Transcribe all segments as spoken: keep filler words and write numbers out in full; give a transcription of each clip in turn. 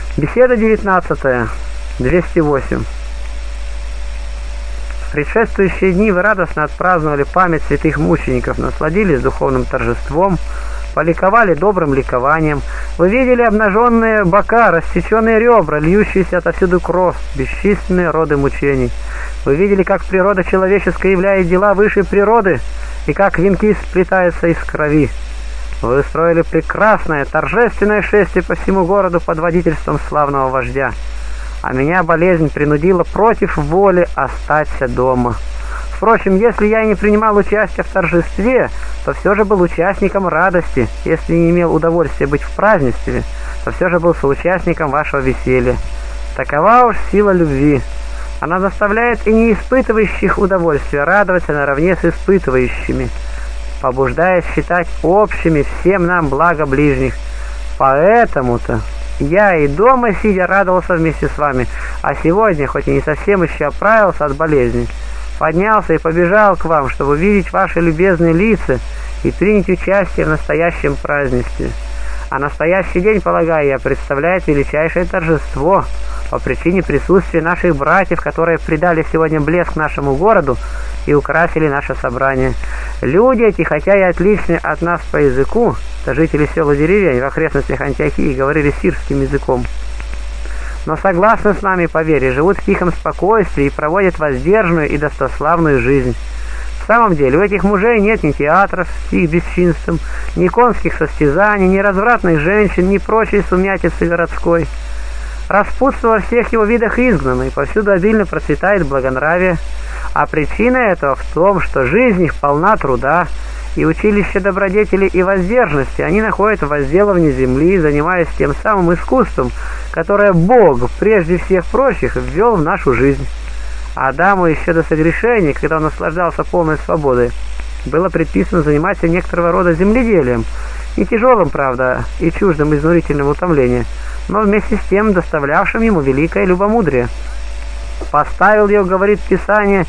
Беседа девятнадцатая, двести восемь. В предшествующие дни вы радостно отпраздновали память святых мучеников, насладились духовным торжеством, поликовали добрым ликованием. Вы видели обнаженные бока, рассеченные ребра, льющиеся отовсюду кровь, бесчисленные роды мучений. Вы видели, как природа человеческая являет дела выше природы, и как венки сплетаются из крови. Вы устроили прекрасное, торжественное шествие по всему городу под водительством славного вождя. А меня болезнь принудила против воли остаться дома. Впрочем, если я и не принимал участия в торжестве, то все же был участником радости. Если не имел удовольствия быть в празднестве, то все же был соучастником вашего веселья. Такова уж сила любви. Она заставляет и не испытывающих удовольствия радоваться наравне с испытывающими, побуждая считать общими всем нам благо ближних. Поэтому-то я и дома сидя радовался вместе с вами, а сегодня, хоть и не совсем еще оправился от болезни, поднялся и побежал к вам, чтобы увидеть ваши любезные лица и принять участие в настоящем празднестве. А настоящий день, полагаю я, представляет величайшее торжество по причине присутствия наших братьев, которые придали сегодня блеск нашему городу и украсили наше собрание. Люди эти, хотя и отличны от нас по языку, то жители сел и деревень в окрестностях Антиохии говорили сирским языком, но согласно с нами по вере, живут в тихом спокойствии и проводят воздержанную и достославную жизнь. В самом деле, у этих мужей нет ни театров с их бесчинством, ни конских состязаний, ни развратных женщин, ни прочей сумятицы городской. Распутство во всех его видах изгнано, и повсюду обильно процветает благонравие. А причина этого в том, что жизнь их полна труда, и училище добродетели и воздержанности они находят в возделывании земли, занимаясь тем самым искусством, которое Бог прежде всех прочих ввел в нашу жизнь. Адаму еще до согрешения, когда он наслаждался полной свободой, было предписано заниматься некоторого рода земледелием, не тяжелым, правда, и чуждым изнурительного утомления, но вместе с тем доставлявшим ему великое любомудрие. Поставил ее, говорит Писание,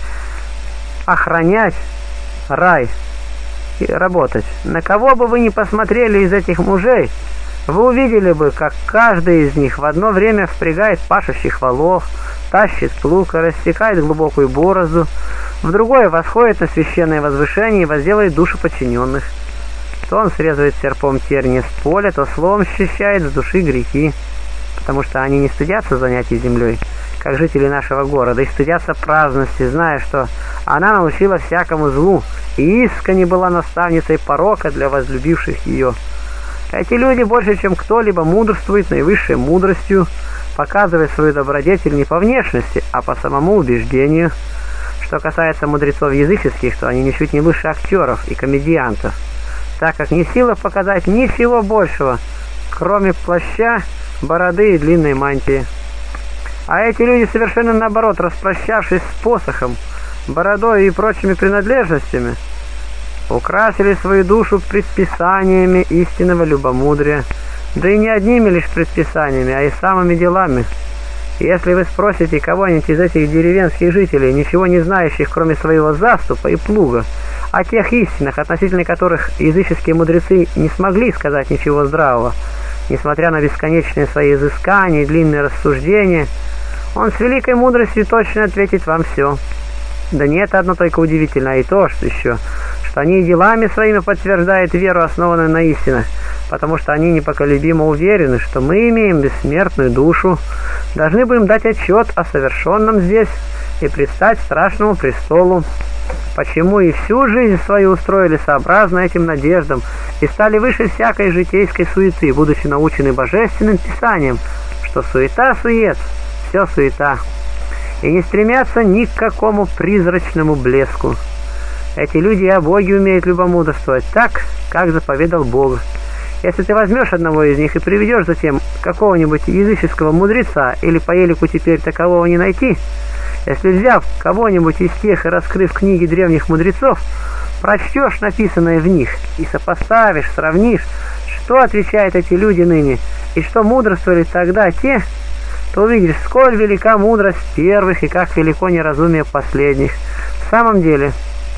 охранять рай и работать. На кого бы вы ни посмотрели из этих мужей, вы увидели бы, как каждый из них в одно время впрягает пашущих волов, тащит плуг и рассекает глубокую борозду, в другое восходит на священное возвышение и возделает души подчиненных. То он срезает серпом терния с поля, то словом счищает с души грехи, потому что они не стыдятся занятий землей, как жители нашего города, и стыдятся праздности, зная, что она научила всякому злу, и искренне была наставницей порока для возлюбивших ее. Эти люди больше, чем кто-либо, мудрствуют наивысшей мудростью, показывая свою добродетель не по внешности, а по самому убеждению. Что касается мудрецов языческих, то они ничуть не выше актеров и комедиантов, так как не в силах показать ничего большего, кроме плаща, бороды и длинной мантии. А эти люди, совершенно наоборот, распрощавшись с посохом, бородой и прочими принадлежностями, украсили свою душу предписаниями истинного любомудрия, да и не одними лишь предписаниями, а и самыми делами. Если вы спросите кого-нибудь из этих деревенских жителей, ничего не знающих, кроме своего заступа и плуга, о тех истинах, относительно которых языческие мудрецы не смогли сказать ничего здравого, несмотря на бесконечные свои изыскания и длинные рассуждения, он с великой мудростью точно ответит вам все. Да нет, одно только удивительно, а и то, что еще, что они делами своими подтверждают веру, основанную на истинах, потому что они непоколебимо уверены, что мы имеем бессмертную душу, должны будем дать отчет о совершенном здесь и предстать страшному престолу. Почему и всю жизнь свою устроили сообразно этим надеждам и стали выше всякой житейской суеты, будучи научены божественным писанием, что суета-сует, все суета, и не стремятся ни к какому призрачному блеску. Эти люди и о Боге умеют любомудрствовать так, как заповедал Бог. Если ты возьмешь одного из них и приведешь затем какого-нибудь языческого мудреца, или по елику теперь такового не найти, если, взяв кого-нибудь из тех и раскрыв книги древних мудрецов, прочтешь написанное в них и сопоставишь, сравнишь, что отвечают эти люди ныне и что мудрствовали тогда те, то увидишь, сколь велика мудрость первых и как велико неразумие последних. В самом деле,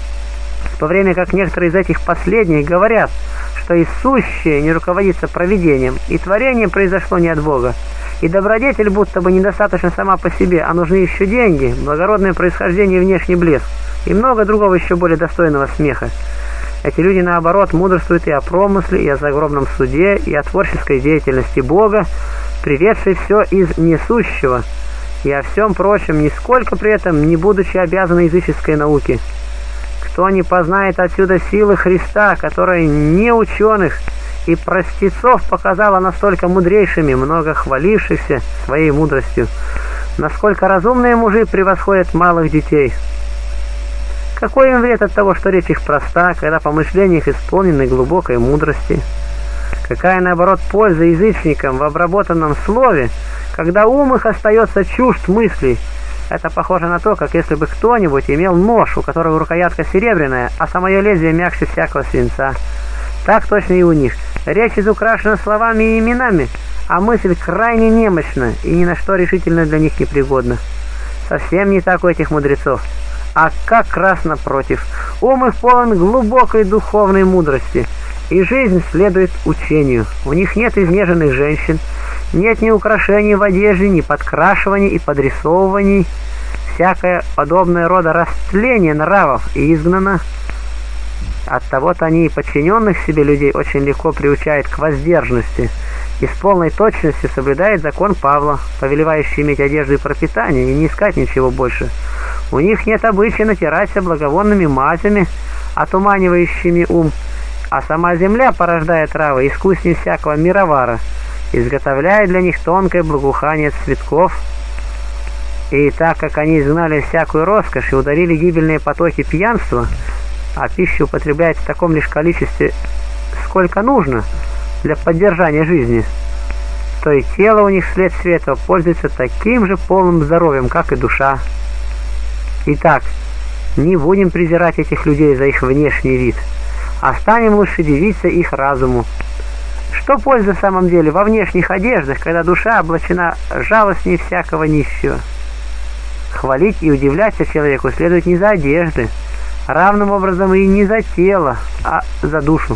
в то время как некоторые из этих последних говорят, что и сущее не руководится провидением, и творение произошло не от Бога, И добродетель будто бы недостаточно сама по себе, а нужны еще деньги, благородное происхождение и внешний блеск, и много другого еще более достойного смеха. Эти люди, наоборот, мудрствуют и о промысле, и о загробном суде, и о творческой деятельности Бога, приведшей все из несущего, и о всем прочем, нисколько при этом не будучи обязаны языческой науке. Кто не познает отсюда силы Христа, которая не ученых и простецов показала настолько мудрейшими, много хвалившихся своей мудростью, насколько разумные мужи превосходят малых детей. Какой им вред от того, что речь их проста, когда помышления их исполнены глубокой мудрости? Какая, наоборот, польза язычникам в обработанном слове, когда ум их остается чужд мыслей? Это похоже на то, как если бы кто-нибудь имел нож, у которого рукоятка серебряная, а самое лезвие мягче всякого свинца. Так точно и у них. Речь изукрашена словами и именами, а мысль крайне немощна и ни на что решительно для них непригодна. Совсем не так у этих мудрецов, а как раз напротив. Ум их полон глубокой духовной мудрости, и жизнь следует учению. У них нет изнеженных женщин, нет ни украшений в одежде, ни подкрашиваний и подрисовываний. Всякое подобное рода растление нравов изгнано. Оттого-то они и подчиненных себе людей очень легко приучают к воздержанности и с полной точностью соблюдает закон Павла, повелевающий иметь одежду и пропитание, и не искать ничего больше. У них нет обычая натираться благовонными мазями, отуманивающими ум, а сама земля, порождая травы, искуснее всякого мировара, изготовляет для них тонкое благоухание цветков. И так как они изгнали всякую роскошь и ударили гибельные потоки пьянства, а пищу употребляют в таком лишь количестве, сколько нужно для поддержания жизни, то и тело у них вследствие этого пользуется таким же полным здоровьем, как и душа. Итак, не будем презирать этих людей за их внешний вид, а станем лучше дивиться их разуму. Что польза в самом деле во внешних одеждах, когда душа облачена жалостней всякого нищего? Хвалить и удивляться человеку следует не за одежды, равным образом и не за тело, а за душу.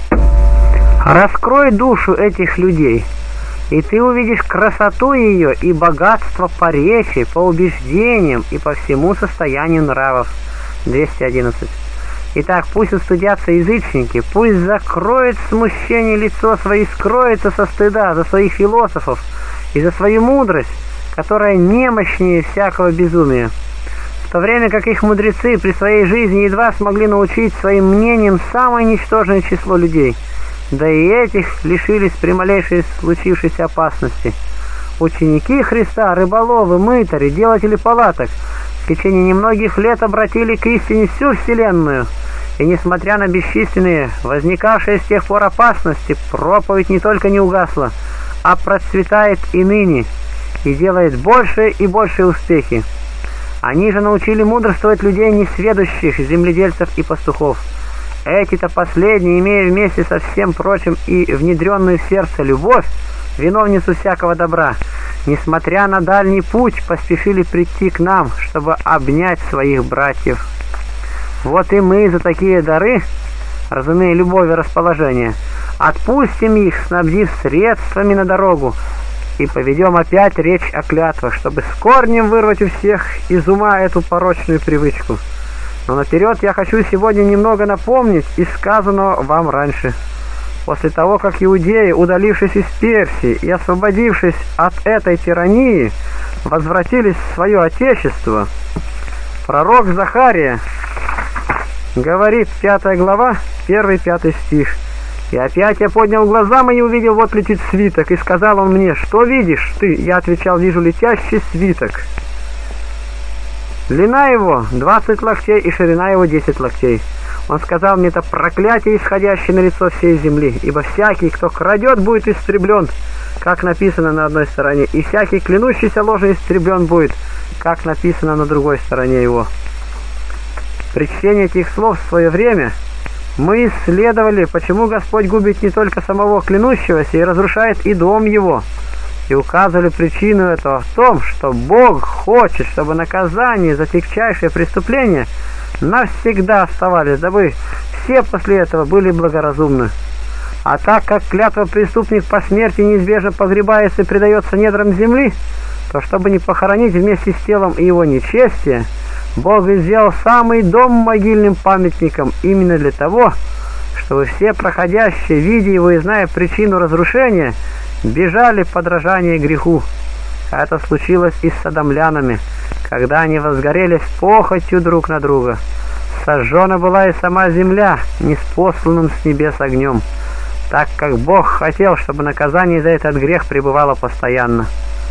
Раскрой душу этих людей, и ты увидишь красоту ее и богатство по речи, по убеждениям и по всему состоянию нравов. двести одиннадцать. Итак, пусть устыдятся язычники, пусть закроет смущение лицо свое и скроется со стыда за своих философов и за свою мудрость, которая немощнее всякого безумия. В то время как их мудрецы при своей жизни едва смогли научить своим мнением самое ничтожное число людей, да и этих лишились при малейшей случившейся опасности. Ученики Христа, рыболовы, мытари, делатели палаток в течение немногих лет обратили к истине всю вселенную, и несмотря на бесчисленные, возникавшие с тех пор опасности, проповедь не только не угасла, а процветает и ныне, и делает большие и большие успехи. Они же научили мудрствовать людей несведущих, земледельцев и пастухов. Эти-то последние, имея вместе со всем прочим и внедренную в сердце любовь, виновницу всякого добра, несмотря на дальний путь, поспешили прийти к нам, чтобы обнять своих братьев. Вот и мы за такие дары, разумея любовь и расположение, отпустим их, снабдив средствами на дорогу, и поведем опять речь о клятвах, чтобы с корнем вырвать у всех из ума эту порочную привычку. Но наперед я хочу сегодня немного напомнить из сказанного вам раньше. После того, как иудеи, удалившись из Персии и освободившись от этой тирании, возвратились в свое отечество, пророк Захария говорит, пятая глава, первый-пятый стих: «И опять я поднял глаза мои и увидел, вот летит свиток, и сказал он мне: что видишь ты?» Я отвечал: вижу летящий свиток. Длина его двадцать локтей и ширина его десять локтей. Он сказал мне: это проклятие, исходящее на лицо всей земли, ибо всякий, кто крадет, будет истреблен, как написано на одной стороне, и всякий, клянущийся ложно, истреблен будет, как написано на другой стороне его. При чтении этих слов в свое время мы исследовали, почему Господь губит не только самого клянущегося и разрушает и дом его, и указывали причину этого в том, что Бог хочет, чтобы наказание за тягчайшее преступление навсегда оставались, дабы все после этого были благоразумны. А так как клятва преступник по смерти неизбежно погребается и предается недрам земли, то чтобы не похоронить вместе с телом и его нечестие, Бог сделал самый дом могильным памятником именно для того, чтобы все проходящие, видя его и зная причину разрушения, бежали в подражание греху. Это случилось и с содомлянами, когда они возгорелись похотью друг на друга. Сожжена была и сама земля ниспосланным с небес огнем, так как Бог хотел, чтобы наказание за этот грех пребывало постоянно.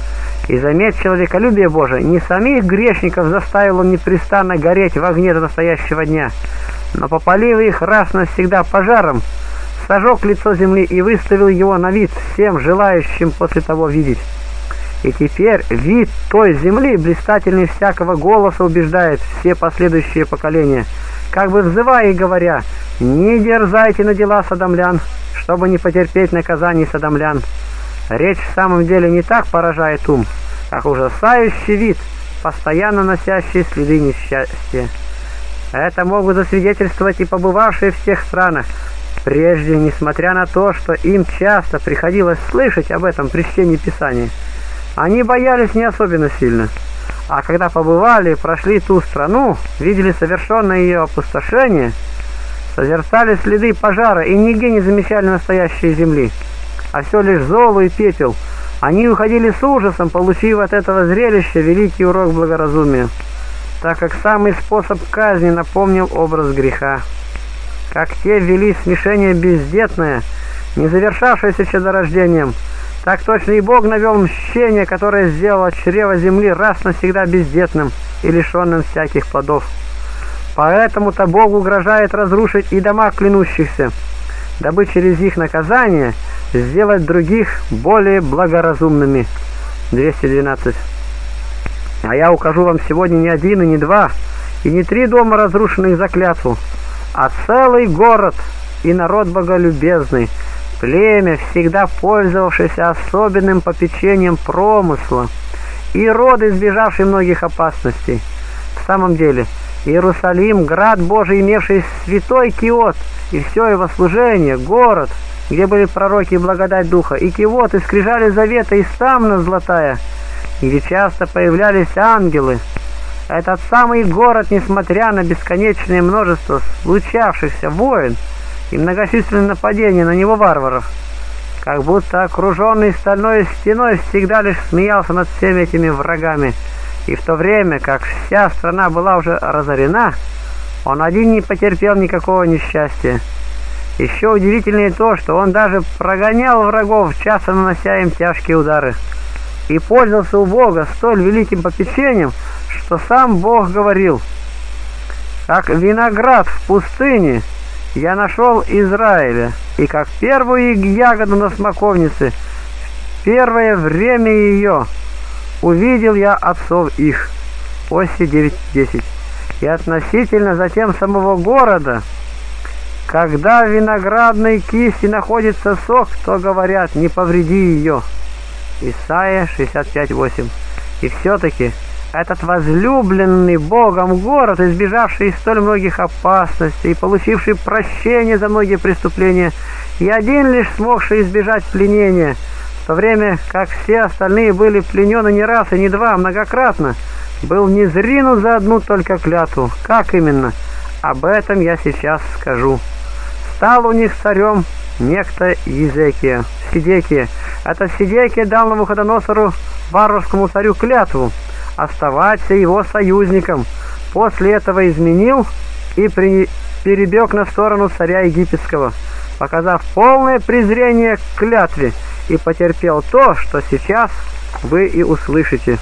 И заметь, человеколюбие Божие, не самих грешников заставил он непрестанно гореть в огне до настоящего дня, но попалив их раз навсегда пожаром, сожег лицо земли и выставил его на вид всем желающим после того видеть. И теперь вид той земли, блистательный всякого голоса, убеждает все последующие поколения, как бы взывая и говоря: «Не дерзайте на дела содомлян, чтобы не потерпеть наказаний содомлян». Речь в самом деле не так поражает ум, как ужасающий вид, постоянно носящий следы несчастья. Это могут засвидетельствовать и побывавшие в тех странах прежде, несмотря на то, что им часто приходилось слышать об этом при чтении Писания. Они боялись не особенно сильно, а когда побывали и прошли ту страну, видели совершенное ее опустошение, созерцали следы пожара и нигде не замечали настоящей земли, а все лишь золу и пепел, они уходили с ужасом, получив от этого зрелища великий урок благоразумия, так как самый способ казни напомнил образ греха. Как те ввели смешение бездетное, не завершавшееся чадорождением, так точно и Бог навел мщение, которое сделало чрево земли раз навсегда бездетным и лишенным всяких плодов. Поэтому-то Бог угрожает разрушить и дома клянущихся, дабы через их наказание сделать других более благоразумными. двести двенадцать. А я укажу вам сегодня не один и не два, и не три дома, разрушенных за клятву, а целый город и народ боголюбезный, племя, всегда пользовавшееся особенным попечением промысла, и род, избежавший многих опасностей. В самом деле, Иерусалим, град Божий, имевший святой Киот, и все его служение, город, где были пророки и благодать Духа, и Киот, и скрижали завета, и стамна золотая, где часто появлялись ангелы. Этот самый город, несмотря на бесконечное множество случавшихся войн и многочисленные нападения на него варваров, как будто окруженный стальной стеной, всегда лишь смеялся над всеми этими врагами, и в то время, как вся страна была уже разорена, он один не потерпел никакого несчастья. Еще удивительнее то, что он даже прогонял врагов, часто нанося им тяжкие удары, и пользовался у Бога столь великим попечением, что сам Бог говорил: «Как виноград в пустыне я нашел Израиля, и как первую ягоду на смоковнице, в первое время ее увидел я отцов их». Осия девять десять. И относительно затем самого города, когда в виноградной кисти находится сок, то говорят: «Не повреди ее». Исайя шестьдесят пять восемь. И все-таки этот возлюбленный Богом город, избежавший столь многих опасностей и получивший прощение за многие преступления, и один лишь смогший избежать пленения, в то время как все остальные были пленены не раз и не два, а многократно, был не зринут за одну только клятву. Как именно? Об этом я сейчас скажу. Стал у них царем некто Езекия, Сидекия. Этот Сидекия дал Навуходоносору, варварскому царю, клятву оставаться его союзником. После этого изменил и при... перебег на сторону царя египетского, показав полное презрение к клятве, и потерпел то, что сейчас вы и услышите.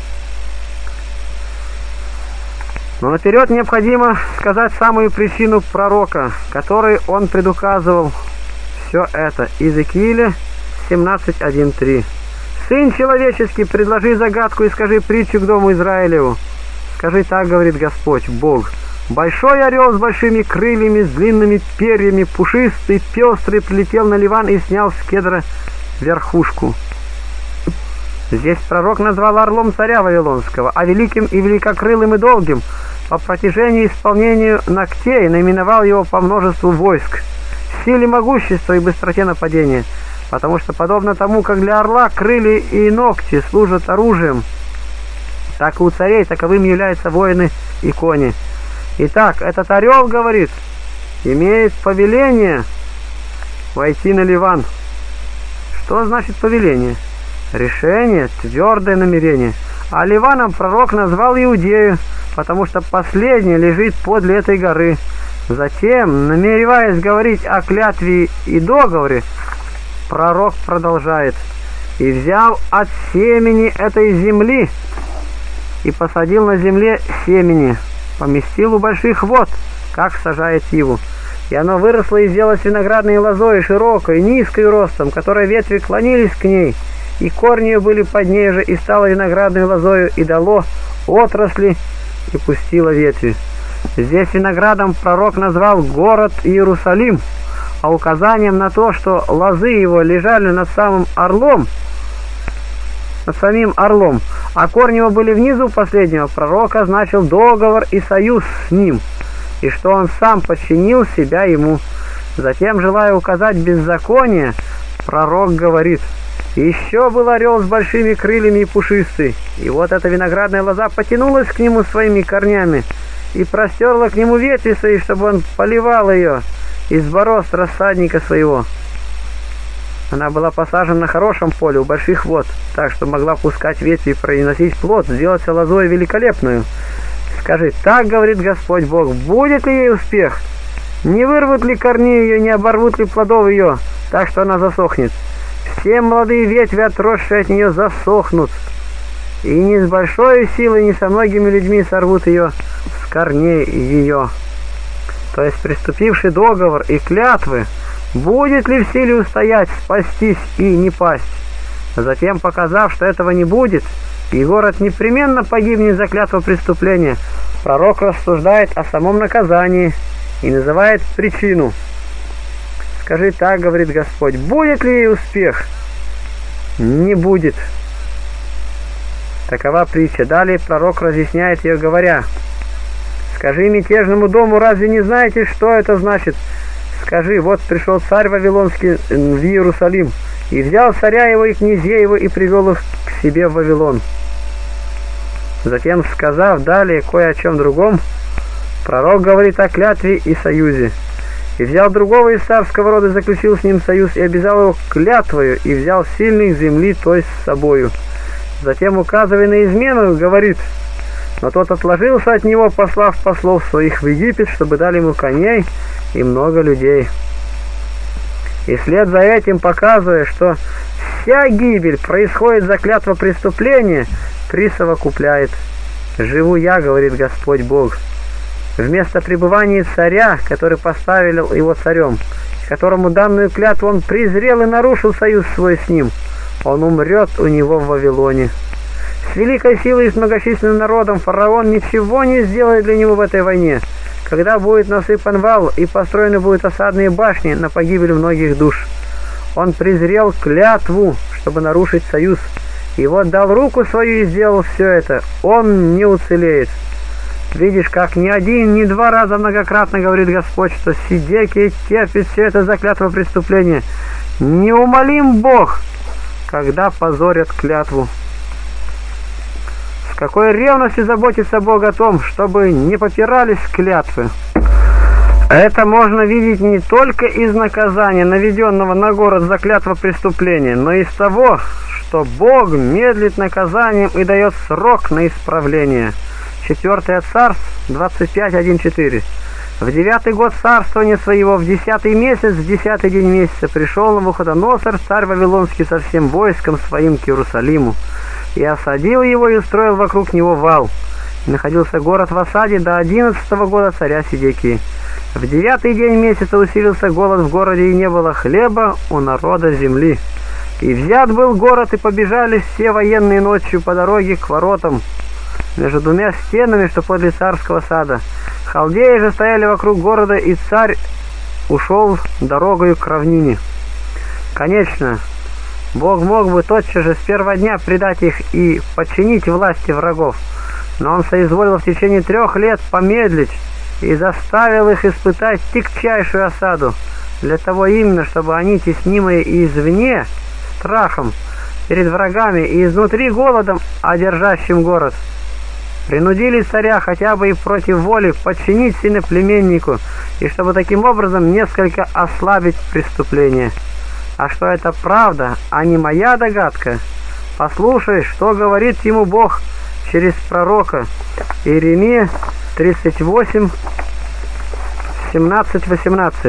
Но наперед необходимо сказать самую причину пророка, которой он предуказывал все это. Иезекииля семнадцать один три. «Сын человеческий, предложи загадку и скажи притчу к дому Израилеву. Скажи, так говорит Господь, Бог: большой орел с большими крыльями, с длинными перьями, пушистый, пестрый, прилетел на Ливан и снял с кедра верхушку». Здесь пророк назвал орлом царя Вавилонского, а великим и великокрылым и долгим по протяжению исполнению ногтей наименовал его по множеству войск. силе могущества и быстроте нападения, потому что, подобно тому, как для орла крылья и ногти служат оружием, так и у царей таковым являются воины и кони. Итак, этот орел, говорит, имеет повеление войти на Ливан. Что значит повеление? Решение, твердое намерение. А Ливаном пророк назвал Иудею, потому что последняя лежит подле этой горы. Затем, намереваясь говорить о клятве и договоре, пророк продолжает: «И взял от семени этой земли, и посадил на земле семени, поместил у больших вод, как сажает иву. И оно выросло и сделалось виноградной лозой, широкой, низкой ростом, которой ветви клонились к ней, и корни ее были под ней же, и стало виноградной лозою, и дало отрасли, и пустило ветви». Здесь виноградом пророк назвал город Иерусалим, а указанием на то, что лозы его лежали над самым орлом, над самим орлом, а корни его были внизу последнего, пророк означил договор и союз с ним, и что он сам подчинил себя ему. Затем, желая указать беззаконие, пророк говорит: «Еще был орел с большими крыльями и пушистый, и вот эта виноградная лоза потянулась к нему своими корнями и простерла к нему ветви свои, чтобы он поливал ее из борозд рассадника своего». Она была посажена на хорошем поле у больших вод, так что могла пускать ветви и приносить плод, сделаться лозой великолепную. Скажи: так говорит Господь Бог, будет ли ей успех? Не вырвут ли корни ее, не оборвут ли плодов ее, так что она засохнет? Все молодые ветви, отросшие от нее, засохнут, и не с большой силой, не со многими людьми сорвут ее с корней ее. То есть, приступивший договор и клятвы, будет ли в силе устоять, спастись и не пасть? Затем, показав, что этого не будет, и город непременно погибнет за клятву преступления, пророк рассуждает о самом наказании и называет причину. Скажи: так говорит Господь, будет ли ей успех? Не будет. Такова притча. Далее пророк разъясняет ее, говоря: скажи мятежному дому, разве не знаете, что это значит? Скажи: вот пришел царь Вавилонский в Иерусалим, и взял царя его и князей его, и привел их к себе в Вавилон. Затем, сказав далее кое о чем другом, пророк говорит о клятве и союзе. И взял другого из царского рода, заключил с ним союз, и обязал его клятвою, и взял сильных земли, то есть с собою. Затем, указывая на измену, говорит: но тот отложился от него, послав послов своих в Египет, чтобы дали ему коней и много людей. И вслед за этим, показывая, что вся гибель происходит за клятва преступления, присовокупляет: «Живу я, говорит Господь Бог, вместо пребывания царя, который поставил его царем, которому данную клятву он презрел и нарушил союз свой с ним, он умрет у него в Вавилоне. С великой силой и с многочисленным народом фараон ничего не сделает для него в этой войне, когда будет насыпан вал и построены будут осадные башни на погибель многих душ. Он презрел клятву, чтобы нарушить союз, и вот дал руку свою и сделал все это. Он не уцелеет». Видишь, как ни один, ни два раза многократно говорит Господь, что Сидекия терпит все это за клятву преступления. Неумолим Бог, когда позорят клятву. С какой ревностью заботится Бог о том, чтобы не попирались клятвы. Это можно видеть не только из наказания, наведенного на город за клятву преступления, но и из того, что Бог медлит наказанием и дает срок на исправление. Четвертое Царств, двадцать пять, один, четыре. В девятый год царствования своего, в десятый месяц, в десятый день месяца, пришел Навуходоносор, царь Вавилонский, со всем войском своим к Иерусалиму, и осадил его, и устроил вокруг него вал. И находился город в осаде до одиннадцатого года царя Сидекии. В девятый день месяца усилился голод в городе, и не было хлеба у народа земли. И взят был город, и побежали все военные ночью по дороге к воротам, между двумя стенами, что подле царского сада. Халдеи же стояли вокруг города, и царь ушел дорогою к равнине. Конечно, Бог мог бы тотчас же с первого дня предать их и подчинить власти врагов, но он соизволил в течение трех лет помедлить и заставил их испытать тягчайшую осаду, для того именно, чтобы они, теснимые извне, страхом перед врагами и изнутри голодом, одержащим город, принудили царя хотя бы и против воли подчинить сыноплеменнику, и чтобы таким образом несколько ослабить преступление. А что это правда, а не моя догадка? Послушай, что говорит ему Бог через пророка. Иеремия тридцать восемь, семнадцать восемнадцать.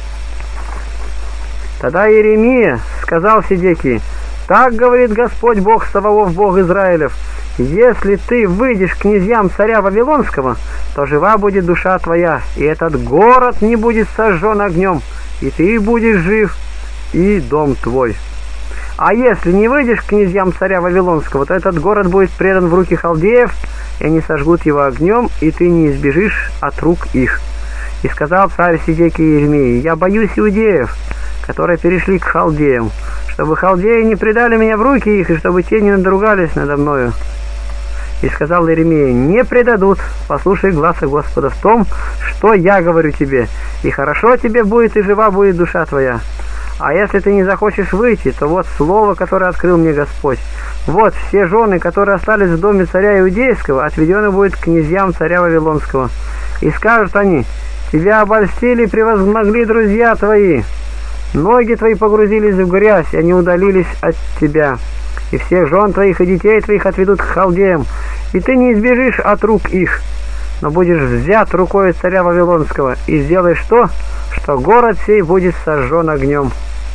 Тогда Иеремия сказал Сидекии: «Так говорит Господь Бог Саваоф, Бог Израилев: если ты выйдешь к князьям царя Вавилонского, то жива будет душа твоя, и этот город не будет сожжен огнем, и ты будешь жив, и дом твой. А если не выйдешь к князьям царя Вавилонского, то этот город будет предан в руки халдеев, и они сожгут его огнем, и ты не избежишь от рук их». И сказал царь Сидекии Иеремии: «Я боюсь иудеев, которые перешли к халдеям, чтобы халдеи не предали меня в руки их, и чтобы те не надругались надо мною». И сказал Иеремия: «Не предадут, послушай гласа Господа в том, что я говорю тебе, и хорошо тебе будет, и жива будет душа твоя. А если ты не захочешь выйти, то вот слово, которое открыл мне Господь. Вот все жены, которые остались в доме царя Иудейского, отведены будут к князьям царя Вавилонского. И скажут они: тебя обольстили и превозмогли друзья твои. Ноги твои погрузились в грязь, и они удалились от тебя. И всех жен твоих и детей твоих отведут к халдеям, и ты не избежишь от рук их, но будешь взят рукой царя Вавилонского, и сделаешь то, что город сей будет сожжен огнем».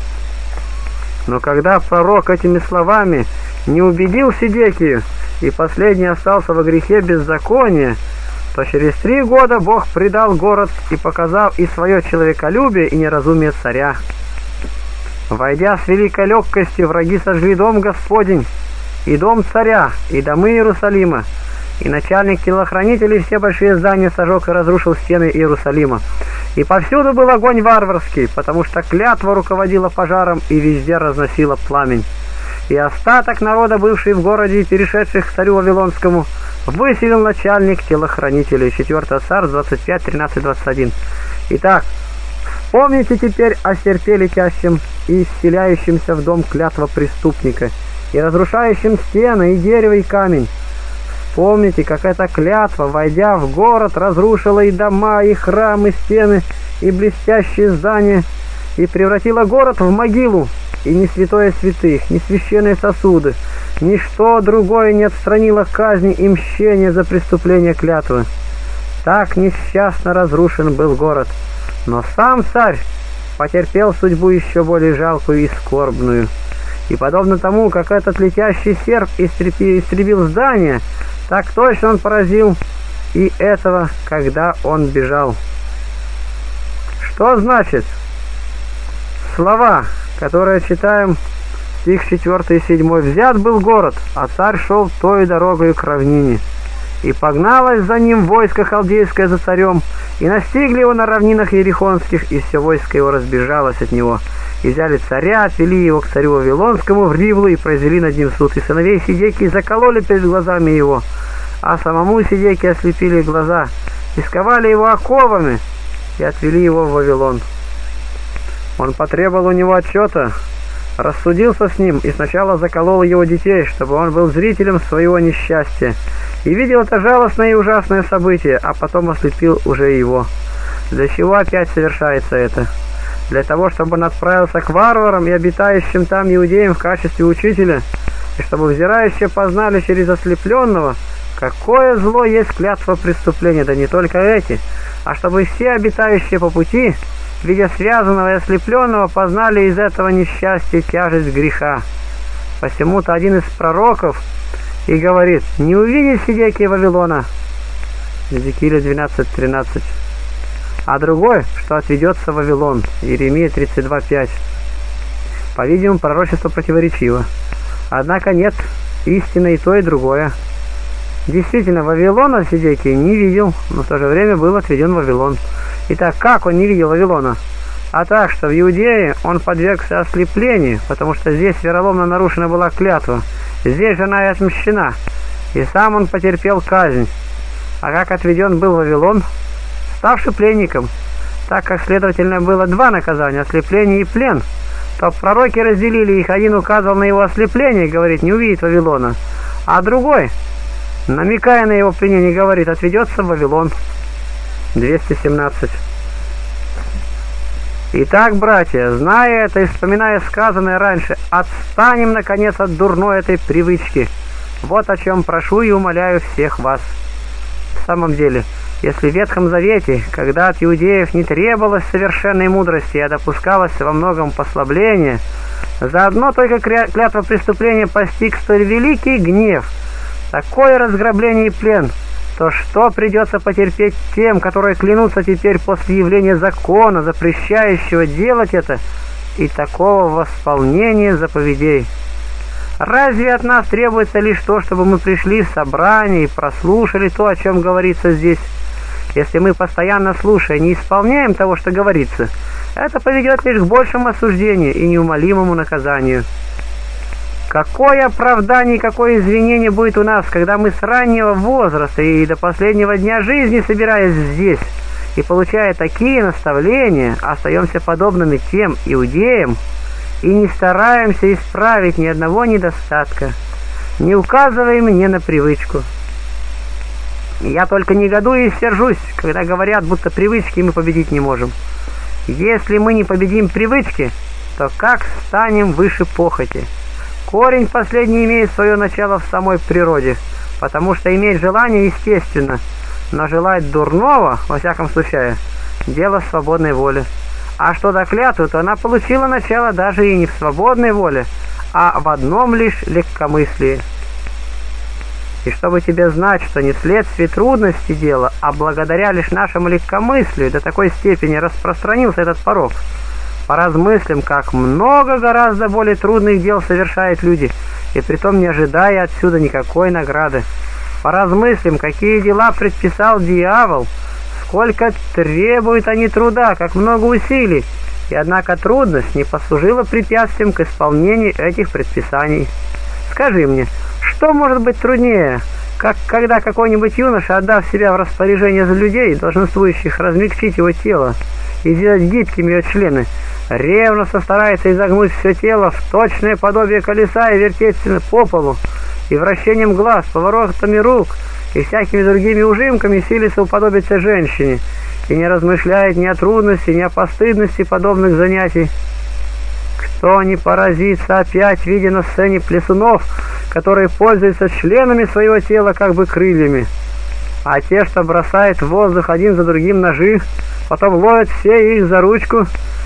Но когда пророк этими словами не убедил Сидекию, и последний остался во грехе беззакония, то через три года Бог предал город и показал и свое человеколюбие, и неразумие царя. Войдя с великой легкостью, враги сожгли дом Господень, и дом царя, и домы Иерусалима. И начальник телохранителей все большие здания сожег и разрушил стены Иерусалима. И повсюду был огонь варварский, потому что клятва руководила пожаром и везде разносила пламень. И остаток народа, бывший в городе и перешедших к царю Вавилонскому, выселил начальник телохранителей. четвёртое Царств двадцать пять, тринадцать, двадцать один. Итак, помните теперь о серпе летящем и вселяющемся в дом клятва преступника, и разрушающем стены, и дерево, и камень. Помните, как эта клятва, войдя в город, разрушила и дома, и храмы, и стены, и блестящие здания, и превратила город в могилу, и ни святое святых, ни священные сосуды, ничто другое не отстранило казни и мщения за преступление клятвы. Так несчастно разрушен был город. Но сам царь потерпел судьбу еще более жалкую и скорбную. И подобно тому, как этот летящий серп истребил здание, так точно он поразил и этого, когда он бежал. Что значит слова, которые читаем, стих четвёртый и седьмой? «Взят был город, а царь шел той дорогой к равнине. И погналось за ним войско халдейское за царем, и настигли его на равнинах Иерихонских, и все войско его разбежалось от него. И взяли царя, отвели его к царю Вавилонскому в Ривлу, и произвели над ним суд. И сыновей Сидекии закололи перед глазами его, а самому Сидекии ослепили глаза, и сковали его оковами, и отвели его в Вавилон. Он потребовал у него отчета, рассудился с ним, и сначала заколол его детей, чтобы он был зрителем своего несчастья, и видел это жалостное и ужасное событие, а потом ослепил уже его. Для чего опять совершается это? Для того, чтобы он отправился к варварам и обитающим там иудеям в качестве учителя, и чтобы взирающие познали через ослепленного, какое зло есть клятва преступления, да не только эти, а чтобы все обитающие по пути, видя связанного и ослепленного, познали из этого несчастья тяжесть греха. Посему-то один из пророков и говорит: «Не увидит Сидекия Вавилона». Иезекииля двенадцать, тринадцать. А другой, что отведется в Вавилон. Иеремия тридцать два, пять. По-видимому, пророчество противоречиво. Однако нет, истины и то, и другое. Действительно, Вавилона Сидекия не видел, но в то же время был отведен в Вавилон. Итак, как он не видел Вавилона? А так, что в Иудее он подвергся ослеплению, потому что здесь вероломно нарушена была клятва, здесь же она и отмщена, и сам он потерпел казнь. А как отведен был в Вавилон? Ставший пленником, так как, следовательно, было два наказания – ослепление и плен, то пророки разделили их. Один указывал на его ослепление, говорит, не увидит Вавилона, а другой, намекая на его пленение, говорит, отведется в Вавилон. двести семнадцать. Итак, братья, зная это и вспоминая сказанное раньше, отстанем, наконец, от дурной этой привычки. Вот о чем прошу и умоляю всех вас. В самом деле, если в Ветхом Завете, когда от иудеев не требовалось совершенной мудрости, а допускалось во многом послабление, заодно только клятва преступления постиг столь великий гнев, такое разграбление и плен, то что придется потерпеть тем, которые клянутся теперь после явления закона, запрещающего делать это, и такого восполнения заповедей? Разве от нас требуется лишь то, чтобы мы пришли в собрание и прослушали то, о чем говорится здесь? Если мы, постоянно слушая, не исполняем того, что говорится, это поведет лишь к большему осуждению и неумолимому наказанию. Какое оправдание и какое извинение будет у нас, когда мы с раннего возраста и до последнего дня жизни, собираясь здесь и получая такие наставления, остаемся подобными тем иудеям и не стараемся исправить ни одного недостатка, не указываем ни на привычку? Я только негодую и сержусь, когда говорят, будто привычки мы победить не можем. Если мы не победим привычки, то как станем выше похоти? Корень последний имеет свое начало в самой природе, потому что иметь желание естественно, но желать дурного, во всяком случае, дело свободной воли. А что до клятвы, то она получила начало даже и не в свободной воле, а в одном лишь легкомыслии. И чтобы тебе знать, что не вследствие трудности дела, а благодаря лишь нашему легкомыслию до такой степени распространился этот порок, поразмыслим, как много гораздо более трудных дел совершают люди, и притом не ожидая отсюда никакой награды. Поразмыслим, какие дела предписал дьявол, сколько требуют они труда, как много усилий, и однако трудность не послужила препятствием к исполнению этих предписаний. Скажи мне, что может быть труднее, как когда какой-нибудь юноша, отдав себя в распоряжение за людей, долженствующих размягчить его тело и сделать гибкими ее члены, ревностно старается изогнуть все тело в точное подобие колеса и вертеть по полу, и вращением глаз, поворотами рук и всякими другими ужимками силится уподобиться женщине, и не размышляет ни о трудности, ни о постыдности подобных занятий? Кто не поразится опять, видя на сцене плясунов, которые пользуются членами своего тела как бы крыльями, а те, что бросают в воздух один за другим ножи, потом ловят все их за ручку?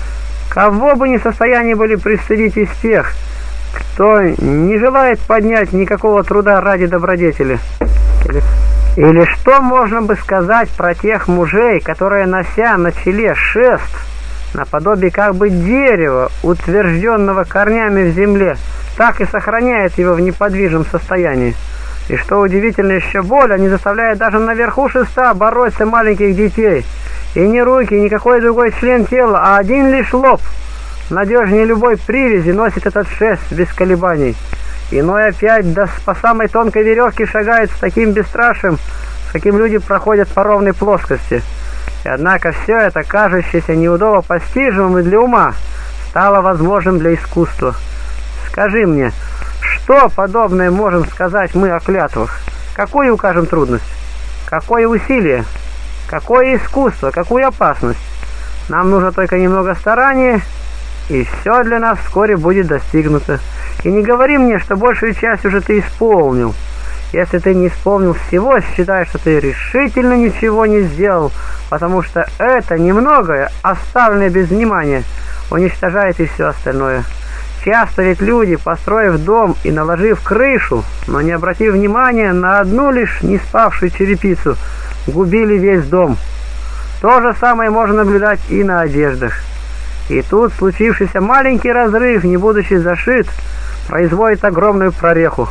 Кого бы не в состоянии были пристыдить из тех, кто не желает поднять никакого труда ради добродетели? Или, или что можно бы сказать про тех мужей, которые, нося на челе шест, наподобие как бы дерева, утвержденного корнями в земле, так и сохраняет его в неподвижном состоянии? И что удивительно еще более, они заставляют даже наверху шеста бороться маленьких детей. И ни руки, ни никакой другой член тела, а один лишь лоб, надежнее любой привязи, носит этот шест без колебаний. Иной опять да по самой тонкой веревке шагает с таким бесстрашием, с каким люди проходят по ровной плоскости. И однако все это, кажущееся неудобно постижимым и для ума, стало возможным для искусства. Скажи мне, что подобное можем сказать мы о клятвах? Какую укажем трудность? Какое усилие? Какое искусство? Какую опасность? Нам нужно только немного старания, и все для нас вскоре будет достигнуто. И не говори мне, что большую часть уже ты исполнил. Если ты не исполнил всего, считай, что ты решительно ничего не сделал, потому что это немногое, оставленное без внимания, уничтожает и все остальное. Часто ведь люди, построив дом и наложив крышу, но не обратив внимания на одну лишь не спавшую черепицу, губили весь дом. То же самое можно наблюдать и на одеждах. И тут случившийся маленький разрыв, не будучи зашит, производит огромную прореху.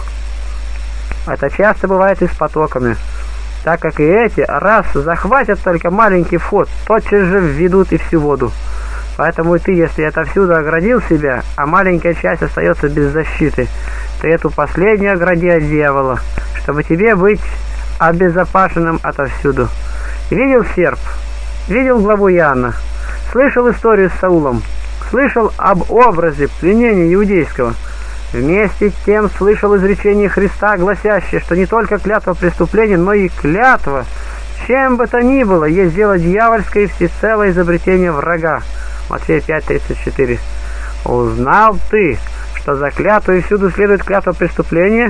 Это часто бывает и с потоками, так как и эти, раз захватят только маленький вход, тотчас же введут и всю воду. Поэтому и ты, если отовсюду оградил себя, а маленькая часть остается без защиты, ты эту последнюю огради от дьявола, чтобы тебе быть обезопасенным отовсюду. Видел серп? Видел главу Иоанна? слышал историю с Саулом, слышал об образе пленения иудейского. Вместе с тем слышал изречение Христа, гласящее, что не только клятва преступления, но и клятва, чем бы то ни было, есть дело дьявольское и всецелое изобретение врага. Матфея пять тридцать четыре. Узнал ты, что за клятву и всюду следует клятва преступления?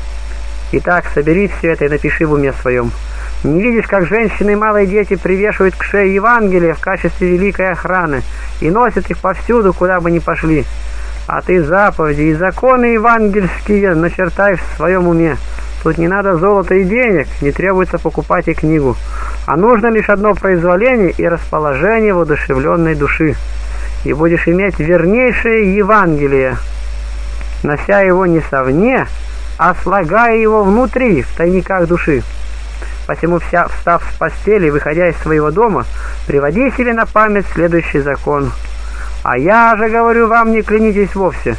Итак, собери все это и напиши в уме своем. Не видишь, как женщины и малые дети привешивают к шее Евангелие в качестве великой охраны и носят их повсюду, куда бы ни пошли? А ты заповеди и законы евангельские начертай в своем уме. Тут не надо золота и денег, не требуется покупать и книгу, а нужно лишь одно произволение и расположение воодушевленной души. И будешь иметь вернейшее Евангелие, нося его не совне, а слагая его внутри, в тайниках души. Посему, вся, встав с постели, выходя из своего дома, приводи себе на память следующий закон. А я же говорю вам, не клянитесь вовсе,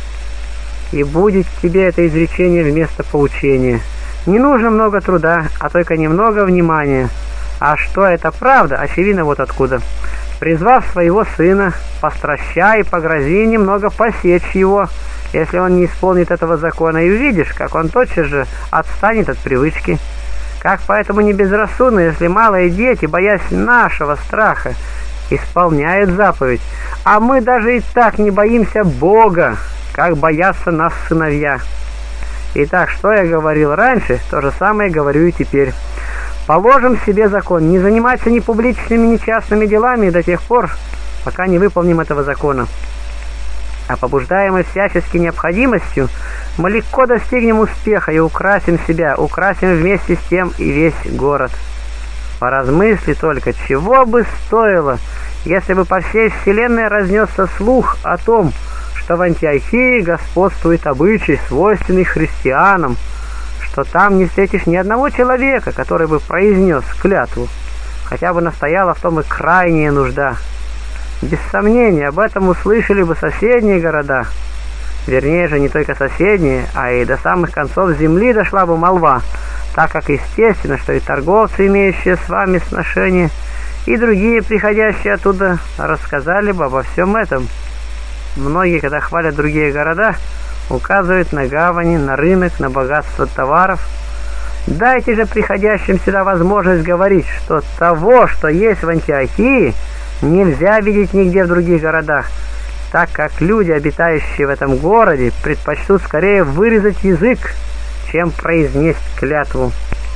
и будет тебе это изречение вместо поучения. Не нужно много труда, а только немного внимания. А что это правда, очевидно вот откуда. Призвав своего сына, постращай и погрози немного посечь его, если он не исполнит этого закона, и увидишь, как он тотчас же отстанет от привычки. Как поэтому не безрассудно, если малые дети, боясь нашего страха, исполняют заповедь, а мы даже и так не боимся Бога, как боятся нас сыновья. Итак, что я говорил раньше, то же самое говорю и теперь. Положим себе закон, не заниматься ни публичными, ни частными делами до тех пор, пока не выполним этого закона. А побуждаемые всячески необходимостью, мы легко достигнем успеха и украсим себя, украсим вместе с тем и весь город. Поразмысли только, чего бы стоило, если бы по всей вселенной разнесся слух о том, что в Антиохии господствует обычай, свойственный христианам, что там не встретишь ни одного человека, который бы произнес клятву, хотя бы настояла в том и крайняя нужда. Без сомнения, об этом услышали бы соседние города. Вернее же, не только соседние, а и до самых концов земли дошла бы молва, так как естественно, что и торговцы, имеющие с вами сношения, и другие, приходящие оттуда, рассказали бы обо всем этом. Многие, когда хвалят другие города, указывают на гавани, на рынок, на богатство товаров. Дайте же приходящим сюда возможность говорить, что того, что есть в Антиохии, нельзя видеть нигде в других городах, так как люди, обитающие в этом городе, предпочтут скорее вырезать язык, чем произнести клятву.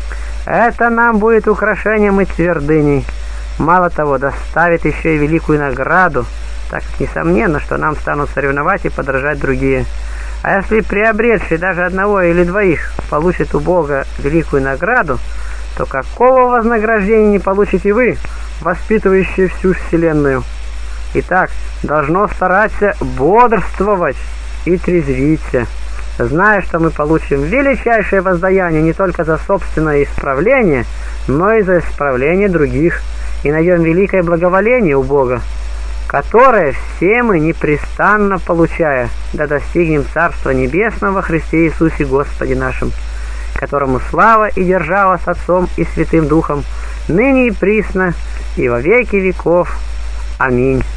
Это нам будет украшением и твердыней. Мало того, доставит еще и великую награду, так как несомненно, что нам станут соревновать и подражать другие. А если приобретший даже одного или двоих получит у Бога великую награду, то какого вознаграждения не получите вы, воспитывающие всю вселенную? Итак, должно стараться бодрствовать и трезвиться, зная, что мы получим величайшее воздаяние не только за собственное исправление, но и за исправление других, и найдем великое благоволение у Бога, которое все мы непрестанно получая, да достигнем Царства Небесного во Христе Иисусе Господе нашим, которому слава и держава с Отцом и Святым Духом, ныне и присно, и во веки веков. Аминь.